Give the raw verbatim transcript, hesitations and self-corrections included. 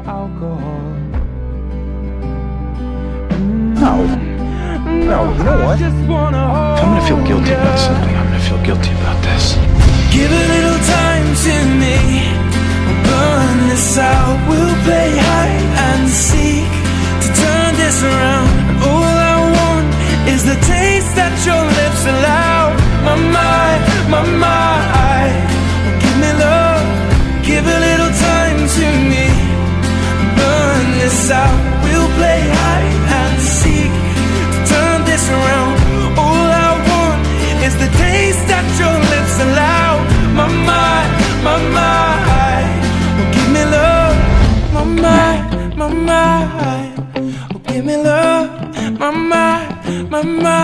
alcohol. No. No, you know what? If I'm gonna feel guilty about something, I'm gonna feel guilty about this. Give a little time to me. We'll burn this out. We'll play hide and seek to turn this around. All I want is the taste that your lips allow. My mind, my mind. Give me love. Give a little time to me. Burn this out. We'll play hide and seek to turn this around. All I want is the taste that your lips allow. My mind, my mind. Oh, give me love. My mind, my mind. Oh, give me love. My mind, my mind.